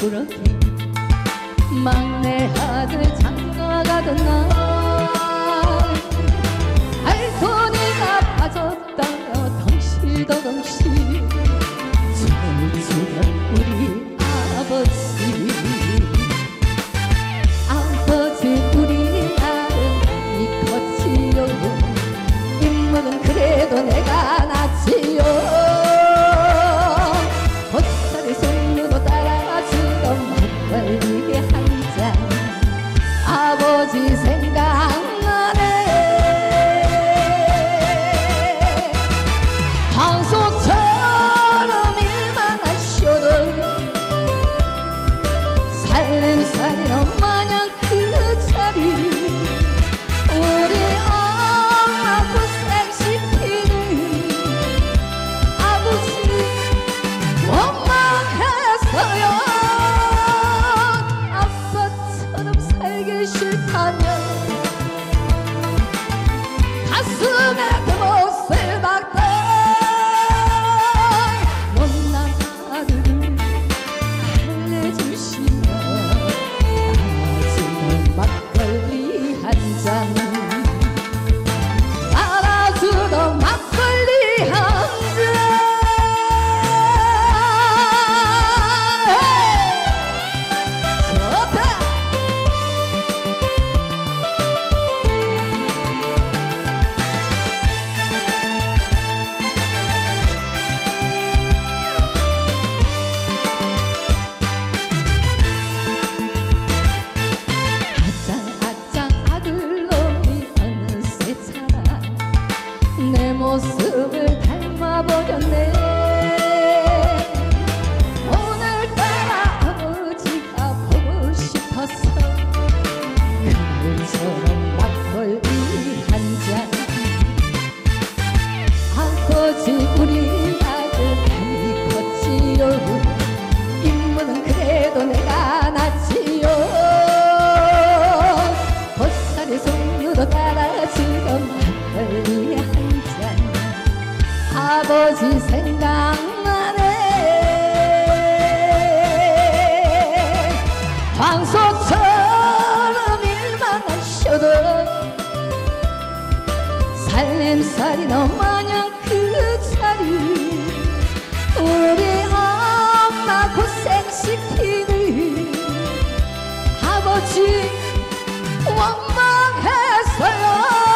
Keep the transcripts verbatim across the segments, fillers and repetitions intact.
부럽게 막내 아들 장가가던 날 알토니가 빠졌다며 덩실더덩실 춤추던 우리 아버지 아버지 우리 아들이 컸지요 인물은 그래도 내가 낫지요 겉살이 손으로 따라주던 막걸리 한잔 아버지 생각나네 황소처럼 일만 하셔도 살림살이로 마냥 그 자리 우리 엄마 고생시키는 아버지 원망했어요 아빠처럼 살기 싫다면 가슴에 그 못을 박던 못난 아들을 달래주시며 따라주던 막걸리 한잔 따라주던 막걸리 한잔 좋다 아짱 아들놈이 어느새 자라 내 모습을 닮아버렸네 오늘따라 아버지가 보고 싶어서 그날처럼 막걸리 한잔 아버지 우리 아들 많이 컸지요 인물은 그래도 내가 낫지요 겉살이 손으로 따라주던 막걸리 한잔 아버지 생각나네 황소처럼 일만 하셔도 살림살이로 마냥 그 자리 우리 엄마 고생시키는 아버지 원망했어요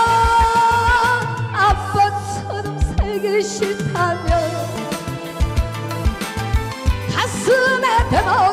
아빠처럼 살기 싫다면 가슴에 대고